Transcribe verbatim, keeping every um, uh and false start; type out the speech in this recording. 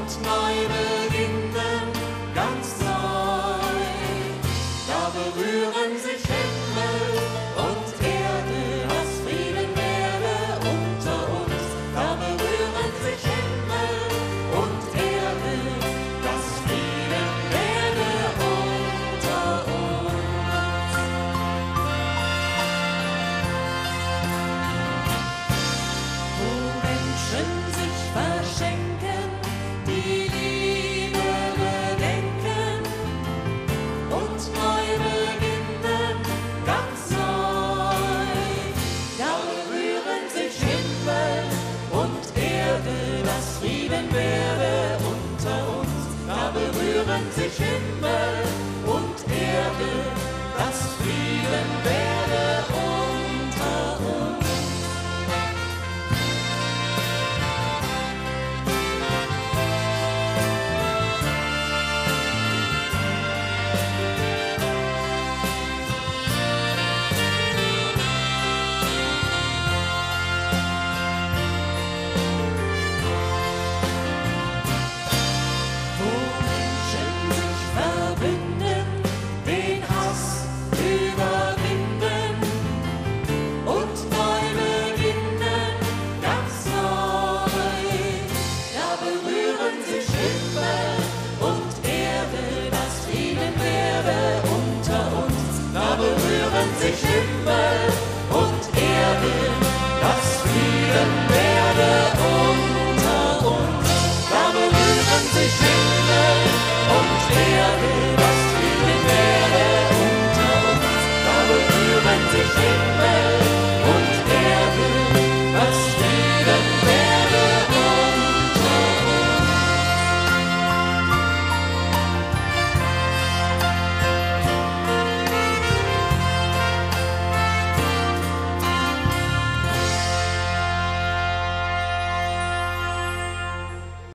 und neu beginnen, ganz neu. Da berühren sich Himmel und Erde, dass Frieden werde unter uns. Da berühren sich Himmel und Erde, dass Frieden werde unter uns. Wo Menschen sich verschenken, die Liebe bedenken und neu beginnen, ganz neu. Da berühren sich Himmel und Erde, dass Frieden werde unter uns. Da berühren sich Himmel